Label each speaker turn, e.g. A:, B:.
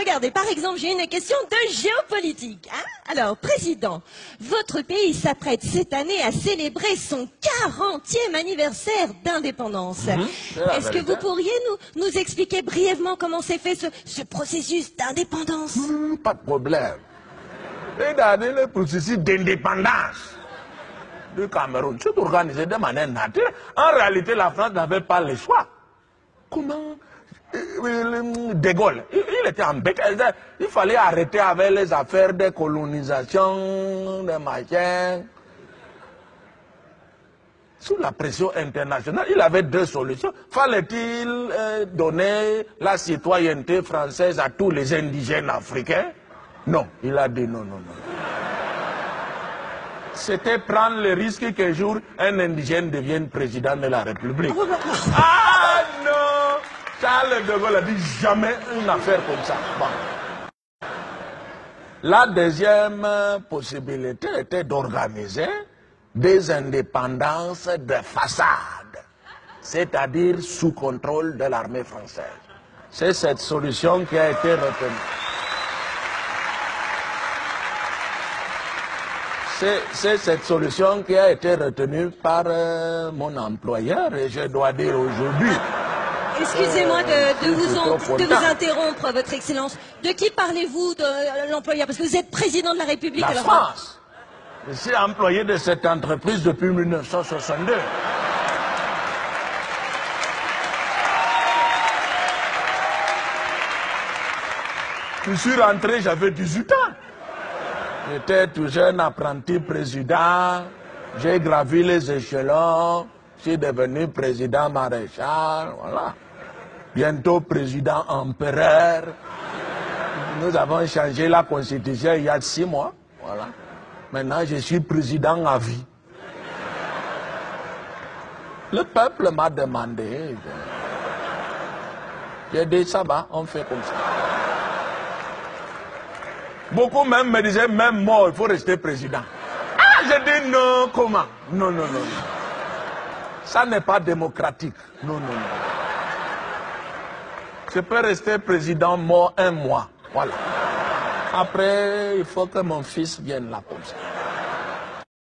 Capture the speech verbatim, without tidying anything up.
A: regardez, par exemple, j'ai une question de géopolitique. Hein. Alors, Président, votre pays s'apprête cette année à célébrer son quarantième anniversaire d'indépendance.
B: Mmh,
A: Est-ce que vous pourriez nous, nous expliquer brièvement comment s'est fait ce, ce processus d'indépendance?
B: Mmh, Pas de problème. Regardez le processus d'indépendance du Cameroun. C'est organisé de manière naturelle. En réalité, la France n'avait pas le choix. Comment De Gaulle, il, il était embêté. Il fallait arrêter avec les affaires de colonisation, de machin. Sous la pression internationale, il avait deux solutions. Fallait-il euh, donner la citoyenneté française à tous les indigènes africains? Non, il a dit non, non, non. C'était prendre le risque qu'un jour un indigène devienne président de la République. Ah non! Charles de Gaulle a dit jamais une affaire comme ça. Bon. La deuxième possibilité était d'organiser des indépendances de façade, c'est-à-dire sous contrôle de l'armée française. C'est cette solution qui a été retenue. C'est cette solution qui a été retenue par euh, mon employeur et je dois dire aujourd'hui.
A: Excusez-moi de, de, vous en, de vous interrompre, Votre Excellence. De qui parlez-vous de l'employeur? Parce que vous êtes président de la République.
B: La
A: alors...
B: France. Je suis employé de cette entreprise depuis mille neuf cent soixante-deux. Je suis rentré, j'avais dix-huit ans. J'étais tout jeune apprenti président. J'ai gravi les échelons. Je suis devenu président maréchal. Voilà. Bientôt président empereur. Nous avons changé la constitution il y a six mois. Voilà. Maintenant, je suis président à vie. Le peuple m'a demandé. J'ai dit, ça va, on fait comme ça. Beaucoup même me disaient, même mort, il faut rester président. Ah, j'ai dit non, comment? Non, non, non, non. Ça n'est pas démocratique. Non, non, non. Je peux rester président mort un mois. Voilà. Après, il faut que mon fils vienne là comme ça.